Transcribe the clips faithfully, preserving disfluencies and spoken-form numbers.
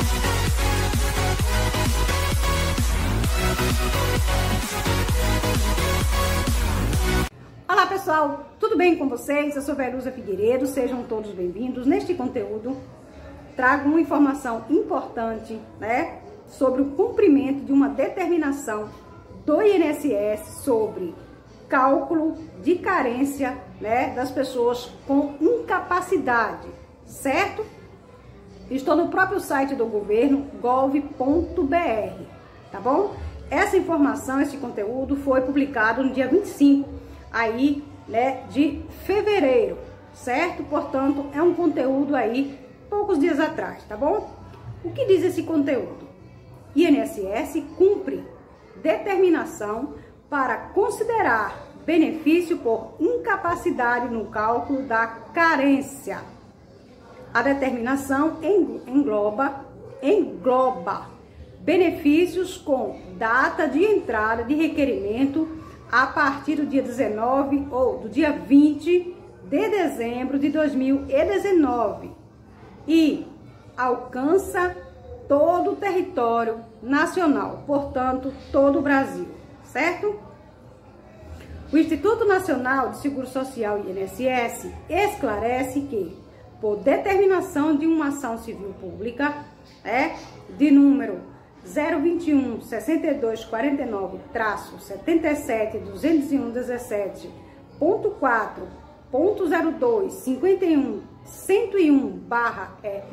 Olá pessoal, tudo bem com vocês? Eu sou Verusa Figueiredo, sejam todos bem-vindos. Neste conteúdo trago uma informação importante, né, sobre o cumprimento de uma determinação do I N S S sobre cálculo de carência, né, das pessoas com incapacidade, certo? Estou no próprio site do governo, gov ponto br, tá bom? Essa informação, esse conteúdo foi publicado no dia vinte e cinco aí, né, de fevereiro, certo? Portanto, é um conteúdo aí poucos dias atrás, tá bom? O que diz esse conteúdo? I N S S cumpre determinação para considerar benefício por incapacidade no cálculo da carência. A determinação engloba, engloba benefícios com data de entrada de requerimento a partir do dia dezenove ou do dia vinte de dezembro de dois mil e dezenove e alcança todo o território nacional, portanto, todo o Brasil, certo? O Instituto Nacional de Seguro Social, I N S S, esclarece que, por determinação de uma ação civil pública, é, de número zero vinte e um, sessenta e dois, quarenta e nove, setenta e sete, duzentos e um, dezessete, ponto quatro, ponto zero dois, cinquenta e um, cento e um, barra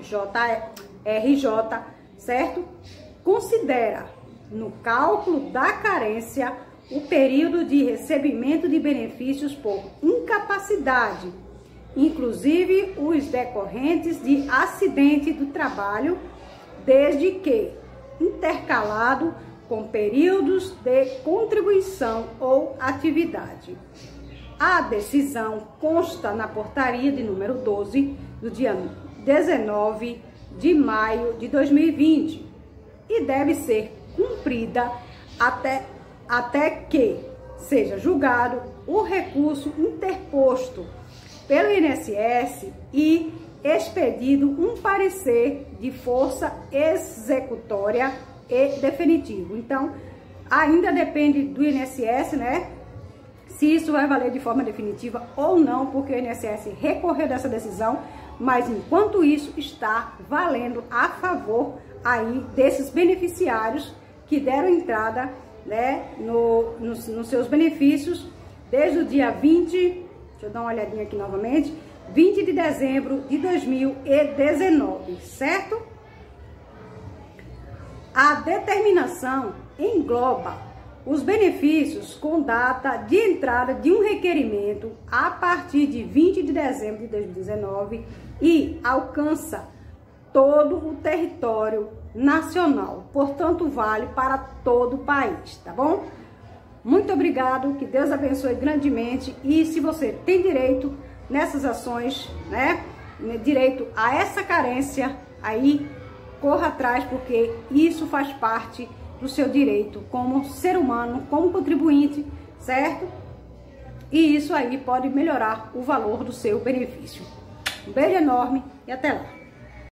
R J, certo? Considera, no cálculo da carência, o período de recebimento de benefícios por incapacidade, inclusive os decorrentes de acidente do trabalho, desde que intercalado com períodos de contribuição ou atividade. A decisão consta na portaria de número doze, do dia dezenove de maio de dois mil e vinte, e deve ser cumprida até, até que seja julgado o recurso interposto pelo I N S S e expedido um parecer de força executória e definitivo. Então, ainda depende do I N S S, né, se isso vai valer de forma definitiva ou não, porque o I N S S recorreu dessa decisão, mas enquanto isso está valendo a favor aí desses beneficiários que deram entrada, né, no, nos, nos seus benefícios desde o dia vinte, deixa eu dar uma olhadinha aqui novamente, vinte de dezembro de dois mil e dezenove, certo? A determinação engloba os benefícios com data de entrada de um requerimento a partir de vinte de dezembro de dois mil e dezenove e alcança todo o território nacional, portanto vale para todo o país, tá bom? Muito obrigado, que Deus abençoe grandemente, e se você tem direito nessas ações, né, direito a essa carência, aí corra atrás, porque isso faz parte do seu direito como ser humano, como contribuinte, certo? E isso aí pode melhorar o valor do seu benefício. Um beijo enorme e até lá!